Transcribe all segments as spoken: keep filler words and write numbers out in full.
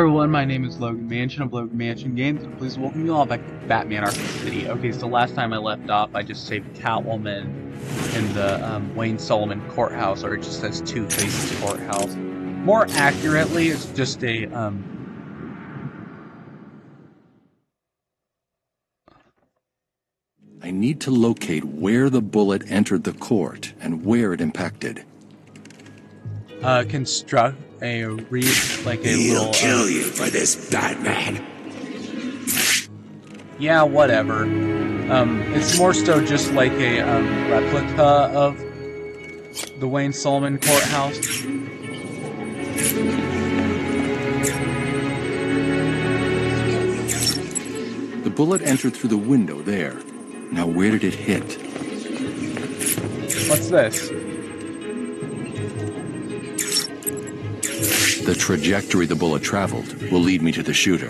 everyone, my name is Logan Mansion of Logan Mansion Games, and please welcome you all back to Batman Arkham City. Okay, so last time I left off, I just saved Catwoman in the um, Wayne Solomon Courthouse, or it just says Two Faces Courthouse. More accurately, it's just a, um... I need to locate where the bullet entered the court and where it impacted. Uh, construct a re like a He'll little. kill uh, you for this, Batman. Yeah, whatever. Um, it's more so just like a um, replica of the Wayne Solomon Courthouse. The bullet entered through the window there. Now where did it hit? What's this? The trajectory the bullet traveled will lead me to the shooter.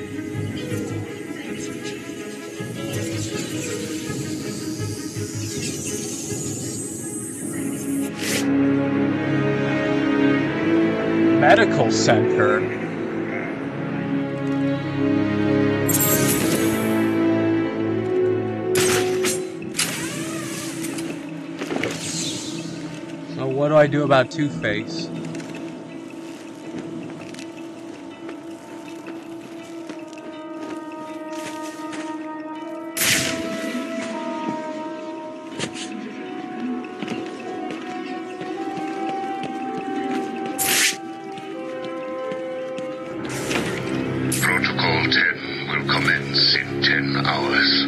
Medical center. So what do I do about Two-Face? Protocol ten will commence in ten hours.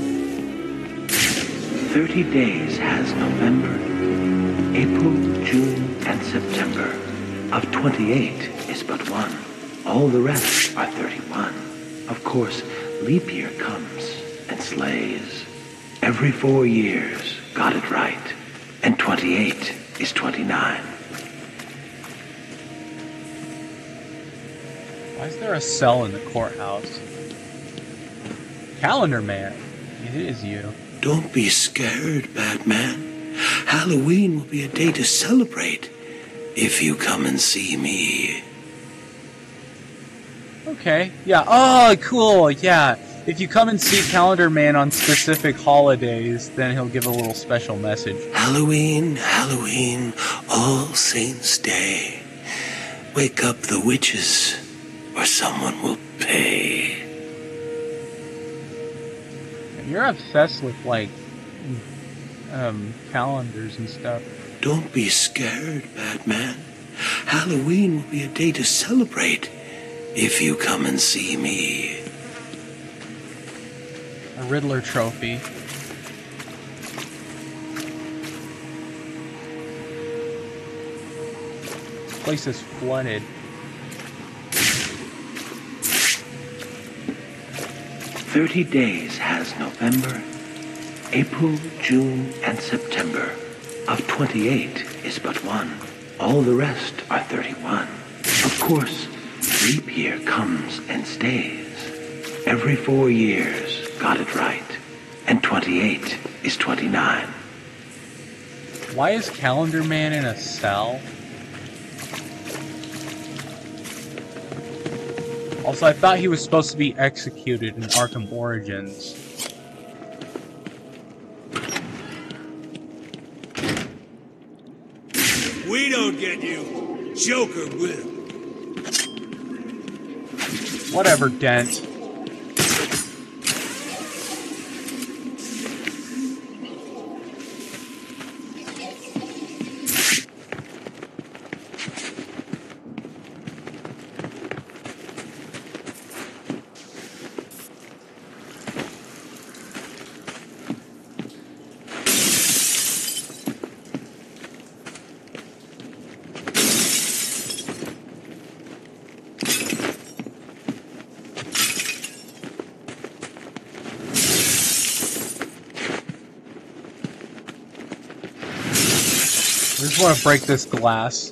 Thirty days has November, April, June, and September. Of twenty-eight is but one. All the rest are thirty-one. Of course, leap year comes and slays. Every four years, got it right. And twenty-eight is twenty-nine. Why is there a cell in the courthouse? Calendar Man. It is you. Don't be scared, Batman. Halloween will be a day to celebrate if you come and see me. Okay. Yeah. Oh, cool. Yeah. If you come and see Calendar Man on specific holidays, then he'll give a little special message. Halloween, Halloween, All Saints' Day. Wake up the witches, or someone will pay. You're obsessed with, like, um, calendars and stuff. Don't be scared, Batman. Halloween will be a day to celebrate if you come and see me. A Riddler trophy. This place is flooded. Thirty days has November, April, June, and September. Of twenty-eight is but one. All the rest are thirty-one. Of course, leap year comes and stays. Every four years, got it right. And twenty-eight is twenty-nine. Why is Calendar Man in a cell? Also, I thought he was supposed to be executed in Arkham Origins. We don't get you. Joker will. Whatever, Dent. I just want to break this glass.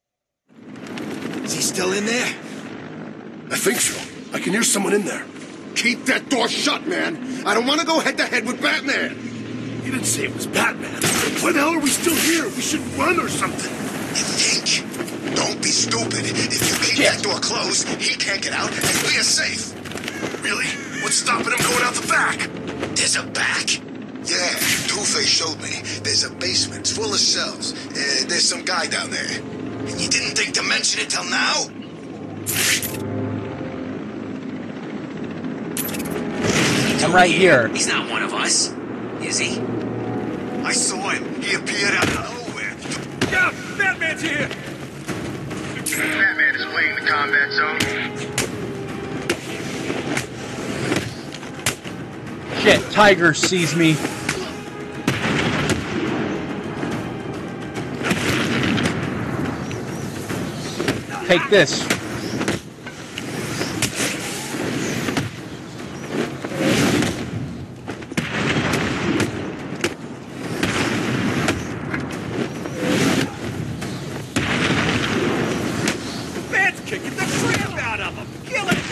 Is he still in there? I think so. I can hear someone in there. Keep that door shut, man. I don't want to go head-to-head with Batman. You didn't say it was Batman. Why the hell are we still here? We should run or something. You think? Don't be stupid. If you keep Yes. that door closed, he can't get out, and we are safe. Really? What's stopping him going out the back? There's a back? Yeah, Two-Face showed me. There's a basement. It's full of cells. Uh, there's some guy down there. And you didn't think to mention it till now? I'm right here. He's not one of us, is he? I saw him. He appeared out of nowhere. Yeah, Batman's here. Batman is fleeing the combat zone. Shit, Tiger sees me. Take this. Bat's kicking the crap out of him. Kill him.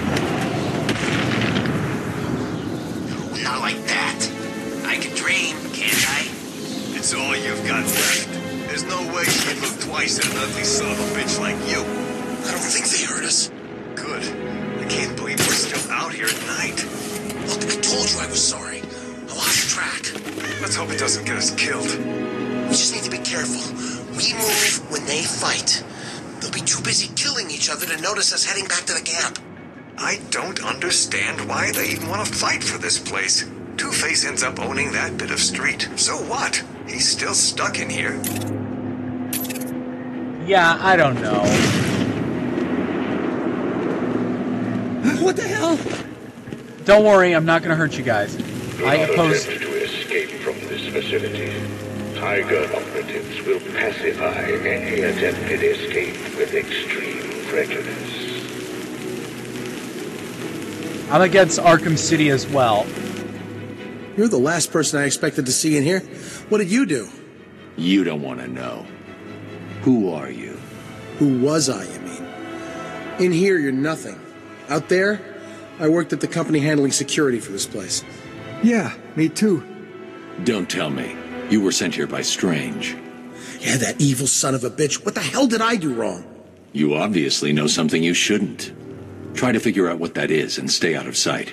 Not like that. I can dream, can't I? It's all you've got left. There's no way you can look twice at an ugly son of a bitch like you. I don't think they heard us. Good. I can't believe we're still out here at night. Look, I told you I was sorry. I lost track. Let's hope it doesn't get us killed. We just need to be careful. We move when they fight. They'll be too busy killing each other to notice us heading back to the camp. I don't understand why they even want to fight for this place. Two-Face ends up owning that bit of street. So what? He's still stuck in here. Yeah, I don't know. What the hell? Don't worry, I'm not gonna hurt you guys. Do I not oppose. attempt to escape from this facility. Tiger operatives will pacify any attempted escape with extreme prejudice. I'm against Arkham City as well. You're the last person I expected to see in here. What did you do? You don't want to know. Who are you? Who was I, you mean? In here, you're nothing. Out there, I worked at the company handling security for this place. Yeah, me too. Don't tell me. You were sent here by Strange. Yeah, that evil son of a bitch. What the hell did I do wrong? You obviously know something you shouldn't. Try to figure out what that is and stay out of sight.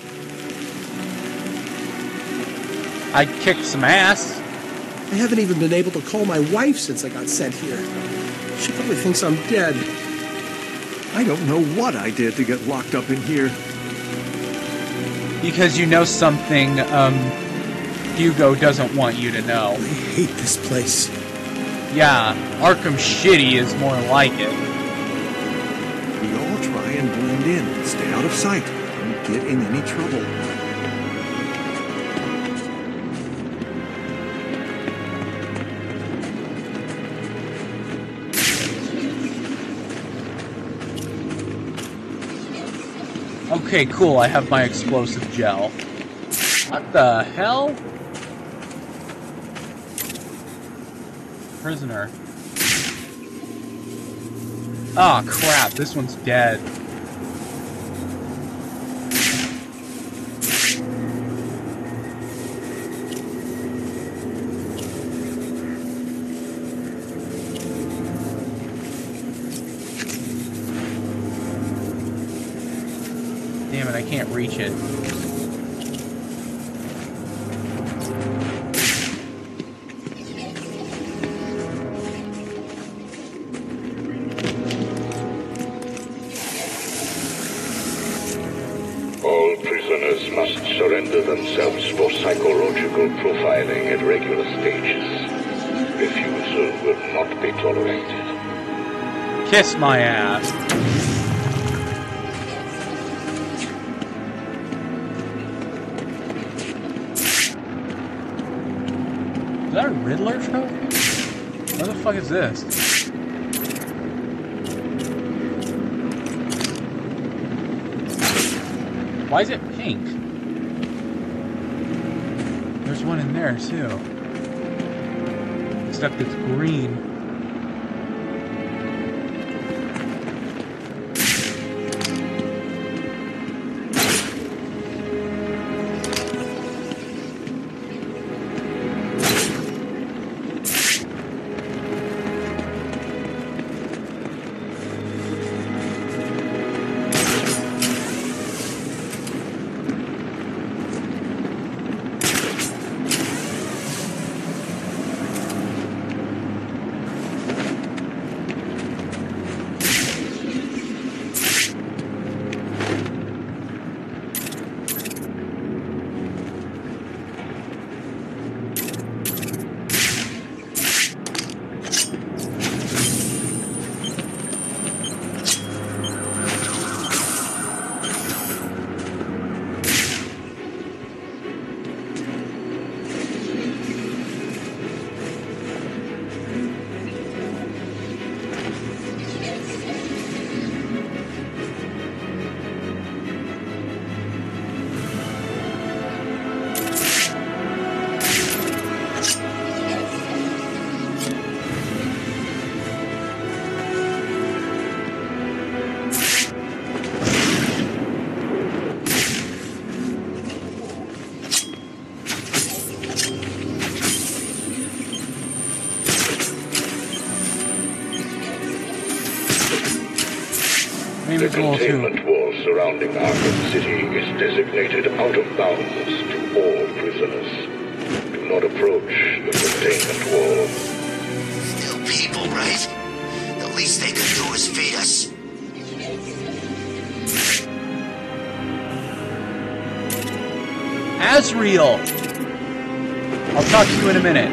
I kicked some ass. I haven't even been able to call my wife since I got sent here. She probably thinks I'm dead. I don't know what I did to get locked up in here. Because you know something, um, Hugo doesn't want you to know. I hate this place. Yeah, Arkham Shitty is more like it. We all try and blend in, stay out of sight, don't get in any trouble. Okay, cool, I have my explosive gel. What the hell? Prisoner. Aw, oh, crap, this one's dead. Damn it, I can't reach it. All prisoners must surrender themselves for psychological profiling at regular stages. Refusal will not be tolerated. Kiss my ass. Is that a Riddler trophy? What the fuck is this? Why is it pink? There's one in there too. Except it's green. Maybe it's a little too... The containment wall surrounding Arkham City is designated out of bounds to all prisoners. Do not approach the containment wall. Still people, right? The least they could do is feed us. Azrael! I'll talk to you in a minute.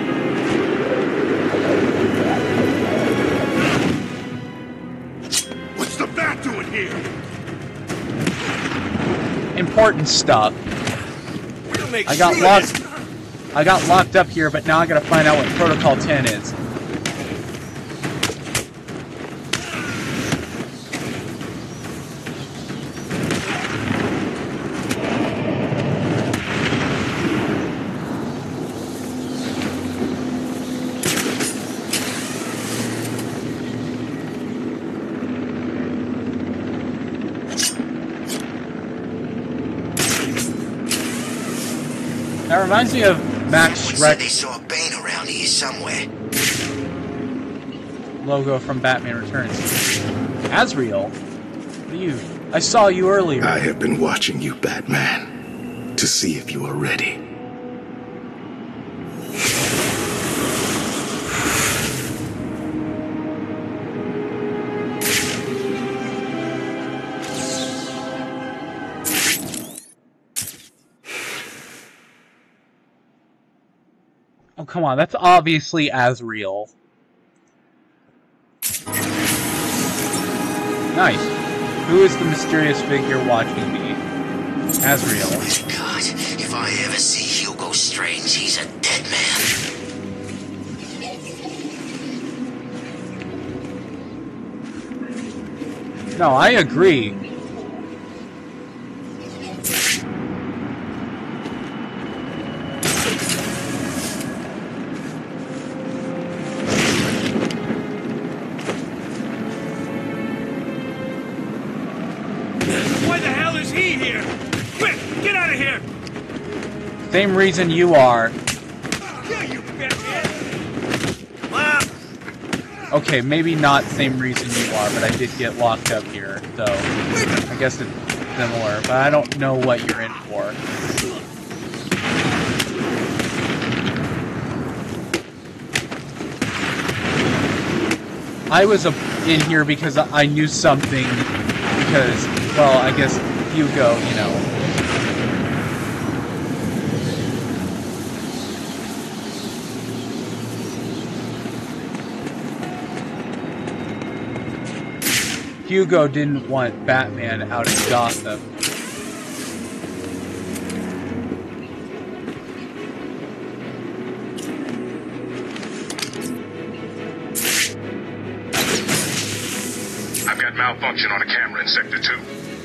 What's the bat doing here? Important stuff. We'll make I got sure locked. I got locked up here, but now I gotta find out what Protocol ten is. That reminds me of Max Said they Schreck saw Bane around here somewhere. logo from Batman Returns. Azrael? What are you? I saw you earlier. I have been watching you, Batman, to see if you are ready. Oh, come on, that's obviously Azrael. Nice. Who is the mysterious figure watching me? Azrael. God, if I ever see Hugo Strange, he's a dead man. No, I agree. Same reason you are. Okay, maybe not same reason you are, but I did get locked up here, so I guess it's similar, but I don't know what you're in for. I was in here because I knew something, because, well, I guess Hugo, you know. Hugo didn't want Batman out of Gotham. I've got malfunction on a camera in Sector two.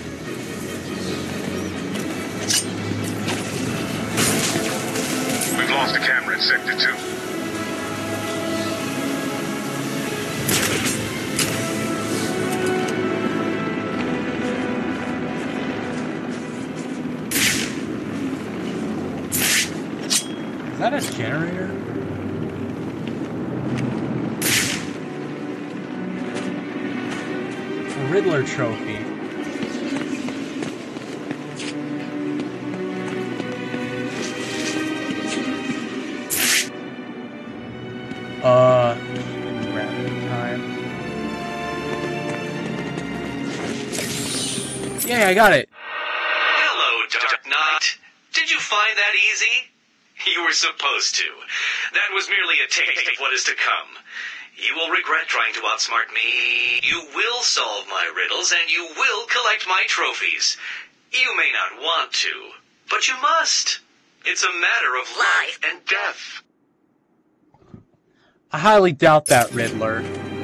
We've lost a camera in Sector two. Is that a generator? A Riddler trophy. Uh, didn't grab it in time. Yay, I got it! Hello, Dark Knight. Did you find that easy? You were supposed to. That was merely a taste of what is to come. You will regret trying to outsmart me. You will solve my riddles, and you will collect my trophies. You may not want to, but you must. It's a matter of life and death. I highly doubt that, Riddler.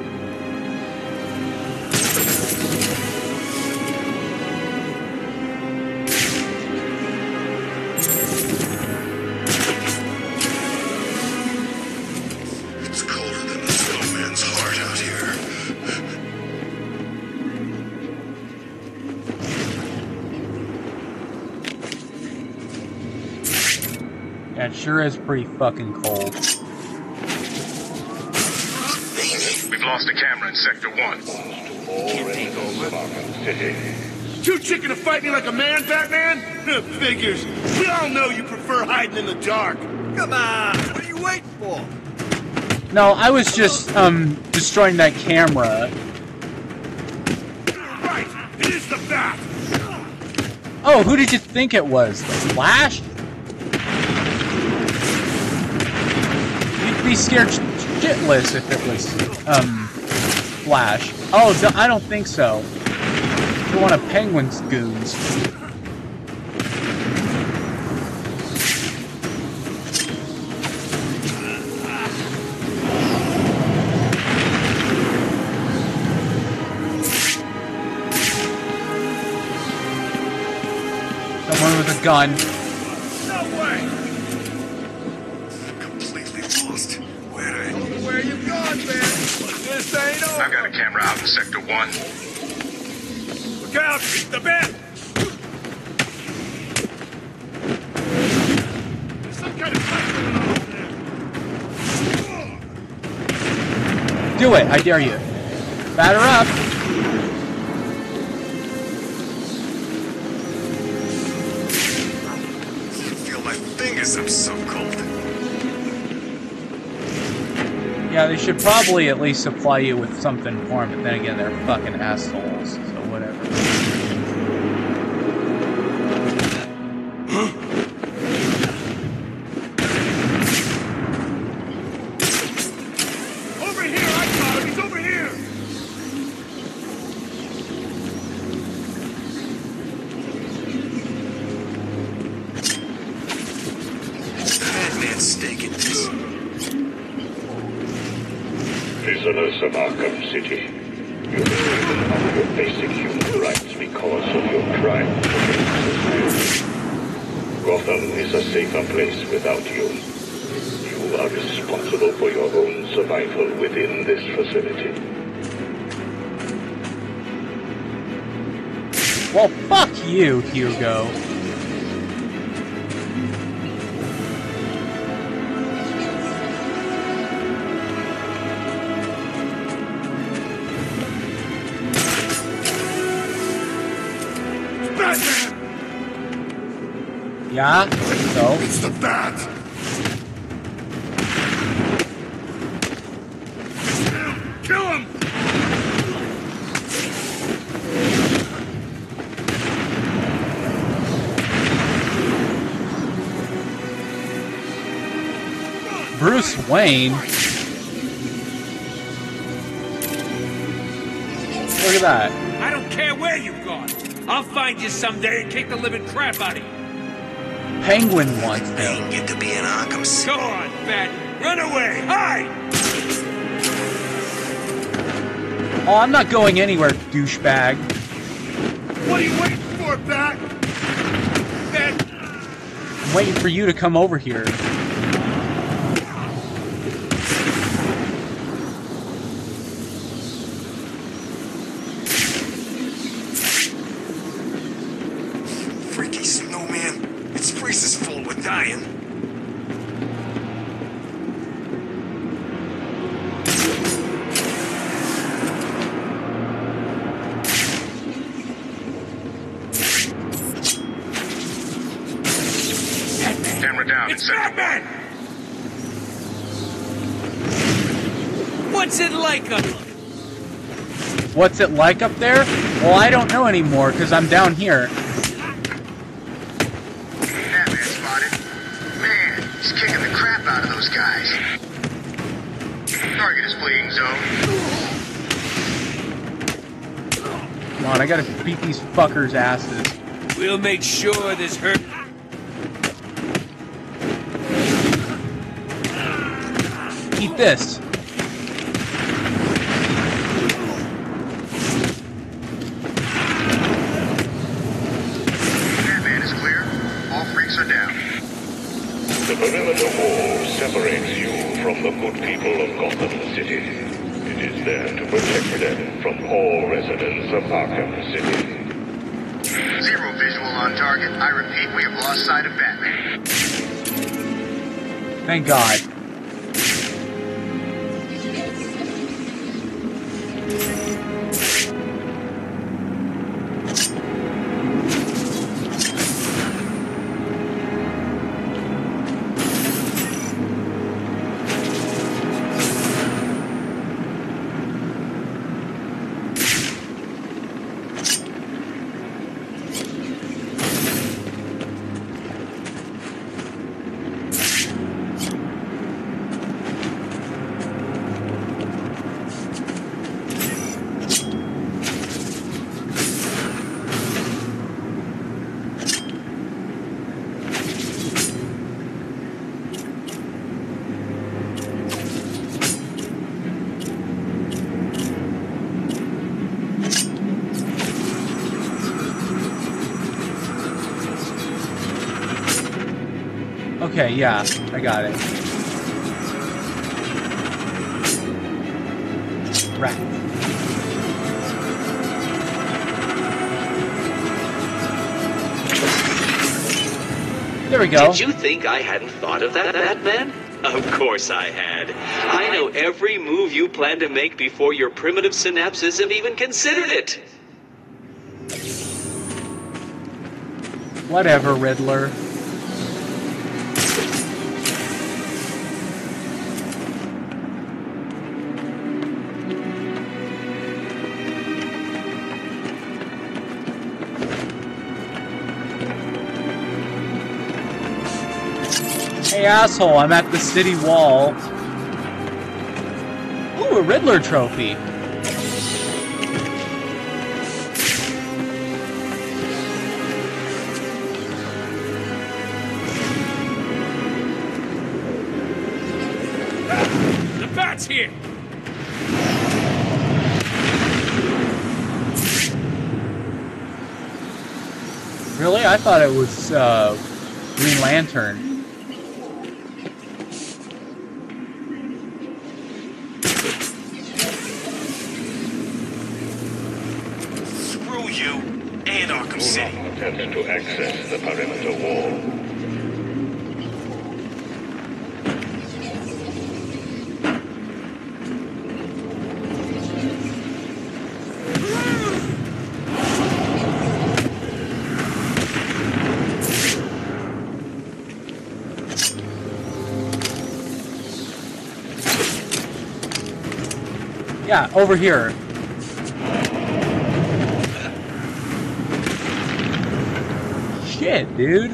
Yeah, it sure is pretty fucking cold. We've lost a camera in Sector one. can't take over. Too chicken to fight me like a man, Batman? Figures. We all know you prefer hiding in the dark. Come on, what are you waiting for? No, I was just, um, destroying that camera. Right, it is the Bat. Oh, who did you think it was? The Flash? You'd be scared shitless if it was, um, Flash. Oh, I don't think so. You're one of Penguin's goons. Someone with a gun. No way! Completely lost. Where I don't know where you've gone, man. This ain't over. I've got a camera out in Sector one. Look out! The Bat! There's some kind of fight going on over there. Do it, I dare you. Batter up. I'm so cold. Yeah, they should probably at least supply you with something warm, but then again, they're fucking assholes, so whatever. Over here! I got him! He's over here! Staking this. Prisoners of Arkham City, you have given up your basic human rights because of your crime against society. Gotham is a safer place without you. You are responsible for your own survival within this facility. Well, fuck you, Hugo. Yeah? So? It's the Bat! Kill him! Bruce Wayne? Look at that. I don't care where you've gone. I'll find you someday and kick the living crap out of you. Penguin wants I him. ain't get to be in Arkham City. Go on, Bat. Run away. Hide! Oh, I'm not going anywhere, douchebag. What are you waiting for, Bat? Bat! I'm waiting for you to come over here. Freaky snowman. Its face is full with dying. Camera down. It's Batman! What's it like up? What's it like up there? Well, I don't know anymore, because I'm down here. Batman spotted. Man, he's kicking the crap out of those guys. Target is fleeing zone. Come on, I gotta beat these fuckers' asses. We'll make sure this hurt. Eat this. Batman is clear. All freaks are down. The perimeter wall separates you from the good people of Gotham City. It is there to protect them from all residents of Arkham City. Zero visual on target. I repeat, we have lost sight of Batman. Thank God. Okay, yeah, I got it. Right. There we go. Did you think I hadn't thought of that, Batman? Of course I had. I know every move you plan to make before your primitive synapses have even considered it. Whatever, Riddler. Hey, asshole, I'm at the city wall. Ooh, a Riddler trophy. The Bat's here! Really? I thought it was, uh, Green Lantern. Attempt to access the perimeter wall. Yeah, over here. Shit, dude.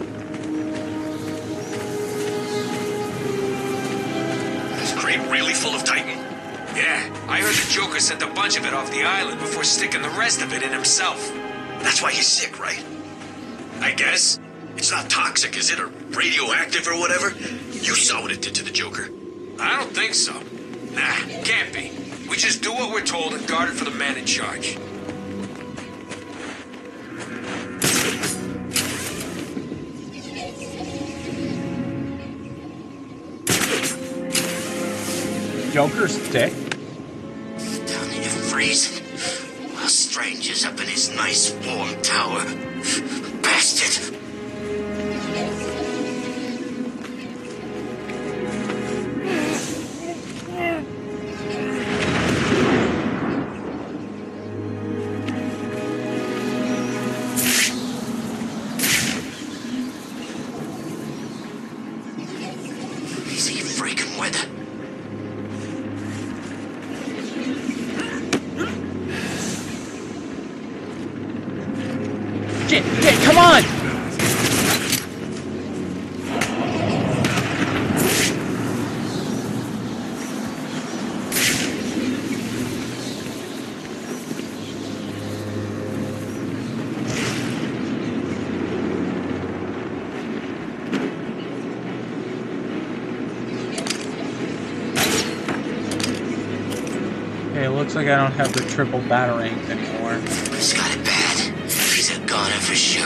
This crate really full of Titan? Yeah, I heard the Joker sent a bunch of it off the island before sticking the rest of it in himself. That's why he's sick, right? I guess. It's not toxic, is it? Or radioactive or whatever? You saw what it did to the Joker. I don't think so. Nah, can't be. We just do what we're told and guard it for the man in charge. Joker's stick? Down here freezing, while strangers up in his nice warm tower. Bastard! Easy freaking weather. Get, get, come on! Okay, looks like I don't have the triple batarangs anymore. He's got it bad. He's a goner for sure.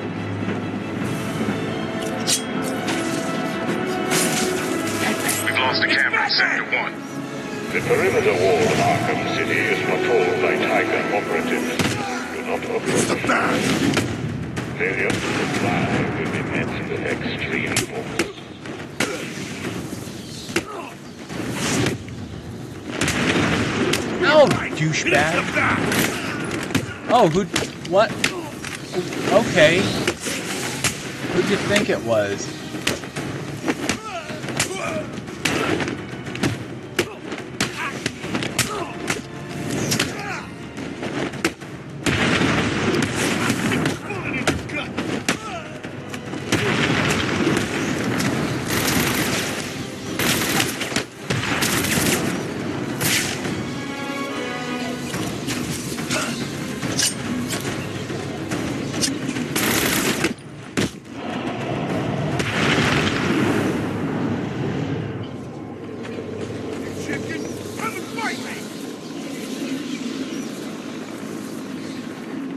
We've lost the camera in Sector one. The perimeter wall of Arkham City is patrolled by Tiger operatives. Do not approach. The bat! Failure to comply will be met with extreme force. Oh, douchebag. Oh, who... What? Okay. Who'd you think it was?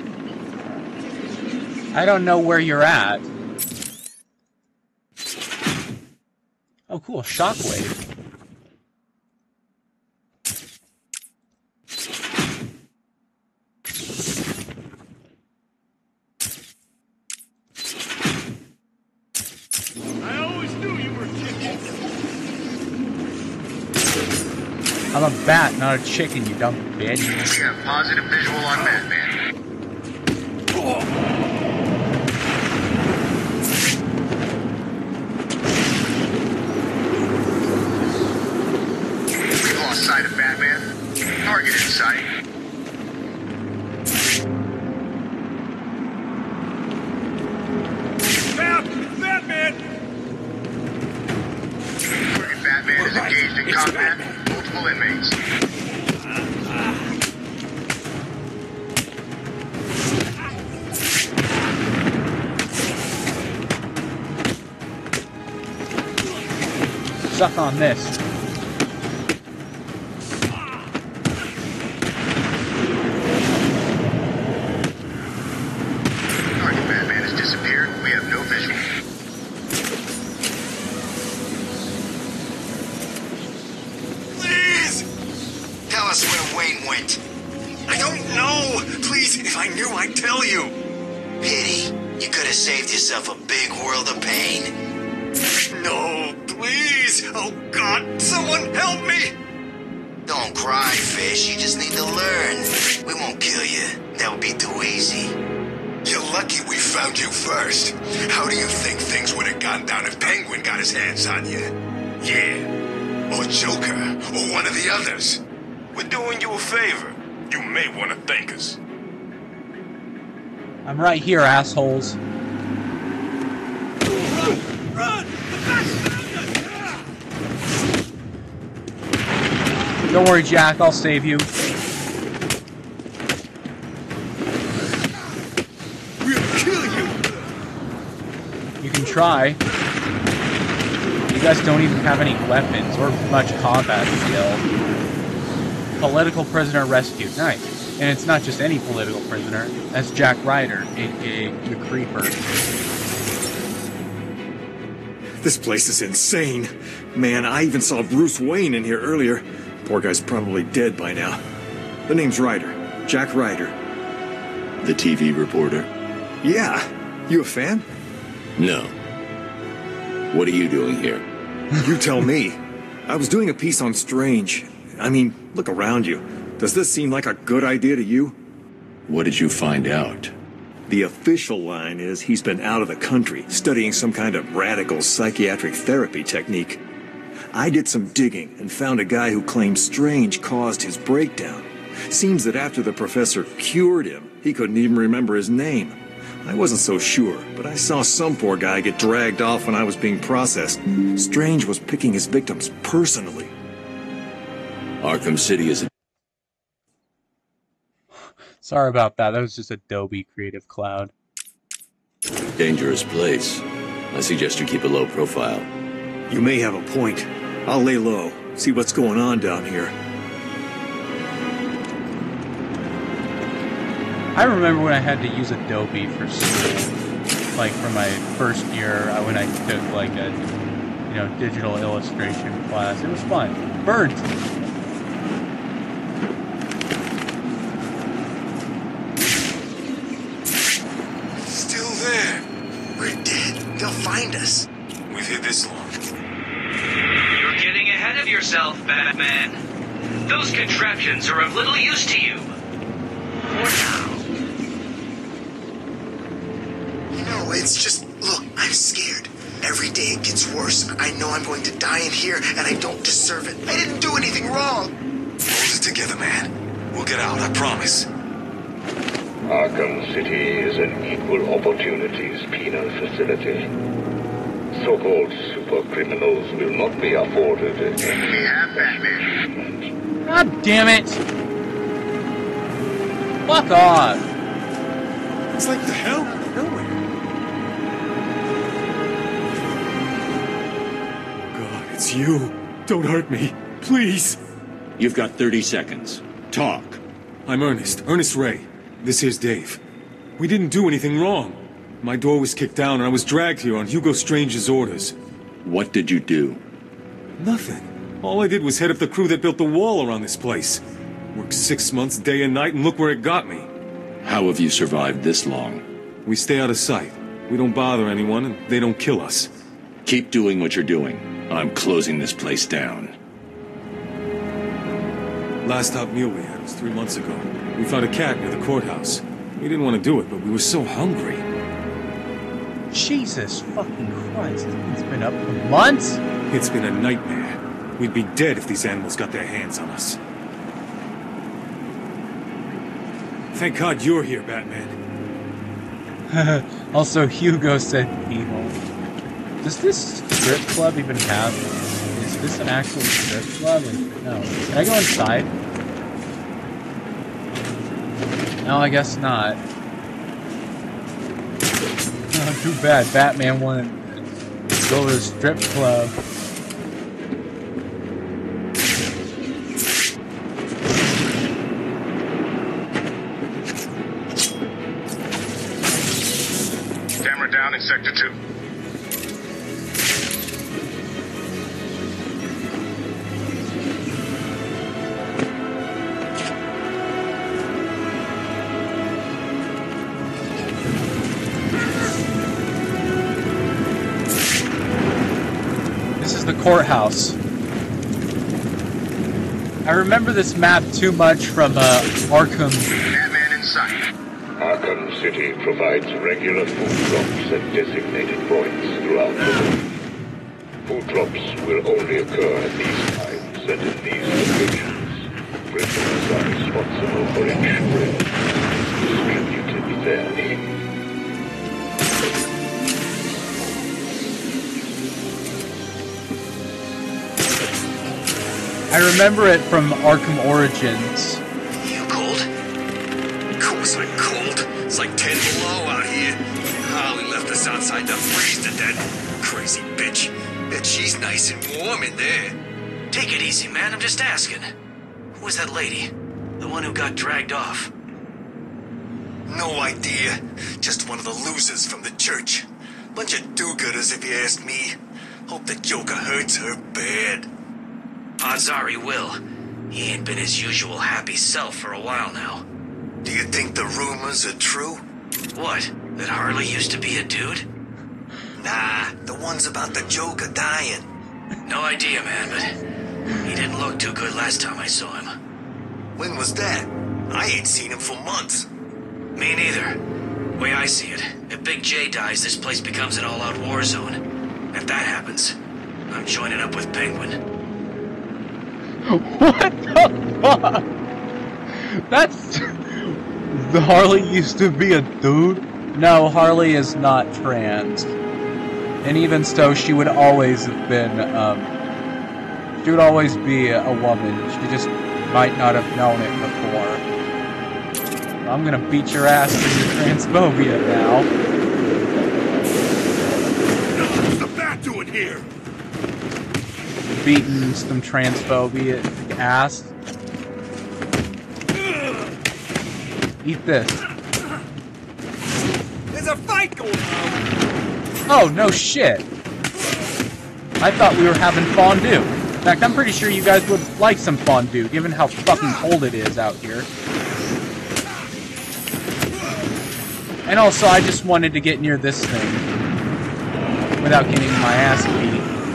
I don't know where you're at. Oh, cool. Shockwave. I always knew you were chicken. I'm a bat, not a chicken, you dumb bitch. We have positive visual on Batman. We've lost sight of Batman. Target in sight. Bat! Batman! Batman is engaged in combat. Multiple inmates. Suck on this. Target Batman has disappeared. We have no visual. Please! Tell us where Wayne went. I don't know. Please, if I knew, I'd tell you. Pity. You could have saved yourself a big world of pain. No, please. Oh, God, someone help me. Don't cry, Fish. You just need to learn. We won't kill you. That would be too easy. You're lucky we found you first. How do you think things would have gone down if Penguin got his hands on you? Yeah. Or Joker. Or one of the others. We're doing you a favor. You may want to thank us. I'm right here, assholes. Don't worry, Jack, I'll save you. We'll kill you! You can try. You guys don't even have any weapons or much combat skill. Political prisoner rescued. Nice. And it's not just any political prisoner. That's Jack Ryder, aka the Creeper. This place is insane. Man, I even saw Bruce Wayne in here earlier. Poor guy's probably dead by now. The name's Ryder. Jack Ryder. The T V reporter? Yeah. You a fan? No. What are you doing here? You tell me. I was doing a piece on Strange. I mean, look around you. Does this seem like a good idea to you? What did you find out? The official line is he's been out of the country, studying some kind of radical psychiatric therapy technique. I did some digging and found a guy who claims Strange caused his breakdown. Seems that after the professor cured him, he couldn't even remember his name. I wasn't so sure, but I saw some poor guy get dragged off when I was being processed. Strange was picking his victims personally. Arkham City is a... Sorry about that. That was just Adobe Creative Cloud. dangerous place. I suggest you keep a low profile. You may have a point. I'll lay low, see what's going on down here. I remember when I had to use Adobe for school, like for my first year when I took like a, you know, digital illustration class. It was fun. Birds. Still there. We're dead. They'll find us. We've hid this long. You're getting ahead of yourself, Batman. Those contraptions are of little use to you. For now. No, it's just, look, I'm scared. Every day it gets worse. I know I'm going to die in here, and I don't deserve it. I didn't do anything wrong. Hold it together, man. We'll get out, I promise. Arkham City is an equal opportunities penal facility. So-called super criminals will not be afforded any... We have Batman. God damn it! Fuck off! It's like the hell nowhere. God, it's you. Don't hurt me. Please. You've got thirty seconds. Talk. I'm Ernest. Ernest Ray. This here's Dave. We didn't do anything wrong. My door was kicked down and I was dragged here on Hugo Strange's orders. What did you do? Nothing. All I did was head up the crew that built the wall around this place. Worked six months day and night, and look where it got me. How have you survived this long? We stay out of sight. We don't bother anyone, and they don't kill us. Keep doing what you're doing. I'm closing this place down. Last hot meal we had was three months ago. We found a cat near the courthouse. We didn't want to do it, but we were so hungry. Jesus fucking Christ. It's been up for months? It's been a nightmare. We'd be dead if these animals got their hands on us. Thank God you're here, Batman. Also, Hugo said evil. Does this strip club even have... Is this an actual strip club? No. Can I go inside? No, I guess not. Oh, too bad. Batman wanted to go to the strip club. Camera down in Sector two. Courthouse. I remember this map too much from uh, Arkham. Batman in sight. Arkham City provides regular food drops at designated points throughout the city. Food drops will only occur at these times and in these locations. Prisoners are responsible for ensuring distributed fairly. I remember it from Arkham Origins. You cold? Of course I'm cold. It's like ten below out here. Harley left us outside to freeze to death. Crazy bitch. Bet she's nice and warm in there. Take it easy, man. I'm just asking. Who was that lady? The one who got dragged off? No idea. Just one of the losers from the church. Bunch of do-gooders if you ask me. Hope the Joker hurts her bad. Odds are he will. He ain't been his usual happy self for a while now. Do you think the rumors are true? What? That Harley used to be a dude? Nah, the ones about the Joker dying. No idea, man, but he didn't look too good last time I saw him. When was that? I ain't seen him for months. Me neither. Way I see it, if Big J dies, this place becomes an all-out war zone. If that happens, I'm joining up with Penguin. What the fuck? That's... The Harley used to be a dude? No, Harley is not trans. And even so, she would always have been, um... She would always be a, a woman. She just might not have known it before. I'm gonna beat your ass for your transphobia now. What's the bat doing here? Beating some transphobia ass. Eat this. There's a fight going on. Oh, no shit. I thought we were having fondue. In fact, I'm pretty sure you guys would like some fondue, given how fucking cold it is out here. And also, I just wanted to get near this thing without getting my ass beat.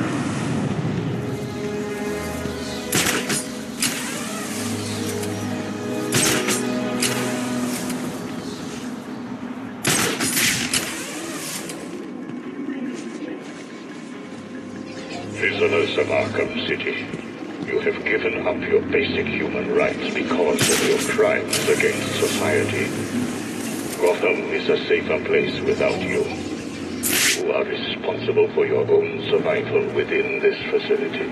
Prisoners of Arkham City, you have given up your basic human rights because of your crimes against society. Gotham is a safer place without you. You are responsible for your own survival within this facility.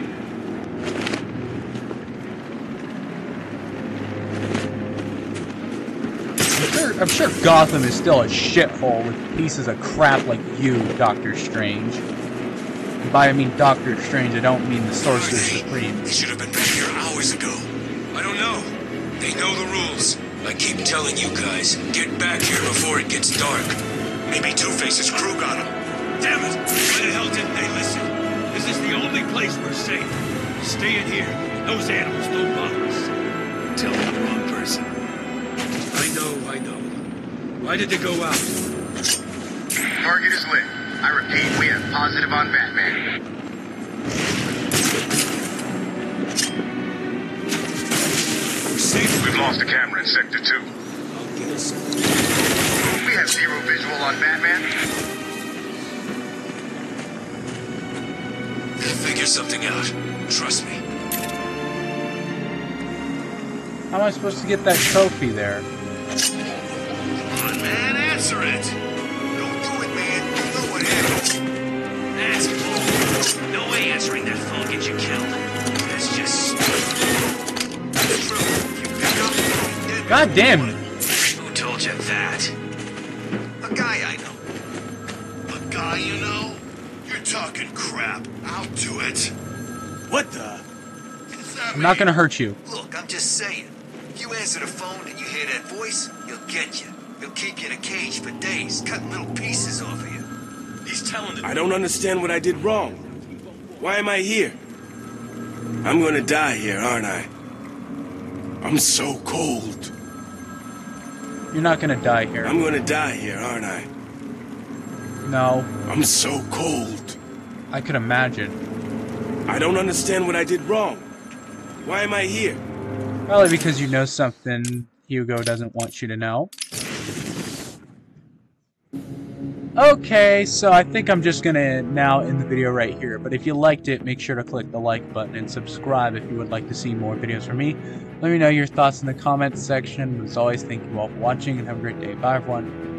I'm sure, I'm sure Gotham is still a shithole with pieces of crap like you, Doctor Strange. And by I mean Doctor Strange, I don't mean the Sorcerer Supreme. They should have been back here hours ago. I don't know. They know the rules. I keep telling you guys, get back here before it gets dark. Maybe Two-Face's crew got him. Damn it! Why the hell didn't they listen? This is the only place we're safe. Stay in here. Those animals don't bother us. Tell the wrong person. I know, I know. Why did they go out? Target is lit. I repeat, we have positive on Batman. We're safe. We've lost a camera in Sector two. I'll get us. We have zero visual on Batman. They'll figure something out. Trust me. How am I supposed to get that trophy there? Come on, man, answer it. Don't do it, man. You know what happened. That's bull. No way answering that phone gets you killed. That's just... God damn it. Who told you that? A guy I know. A guy you know? You're talking crap. I'll do it. What the? I'm not gonna hurt you. Look, I'm just saying. If you answer the phone and you hear that voice, he'll get you. He'll keep you in a cage for days, cutting little pieces off of you. He's telling the I don't understand what I did wrong. Why am I here? I'm gonna die here, aren't I? I'm so cold. You're not gonna die here. I'm gonna die here, aren't I? No. I'm so cold. I could imagine. I don't understand what I did wrong. Why am I here? Probably because you know something Hugo doesn't want you to know. Okay, so I think I'm just gonna now end the video right here. But if you liked it, make sure to click the like button and subscribe if you would like to see more videos from me. Let me know your thoughts in the comments section. As always, thank you all for watching and have a great day. Bye, everyone.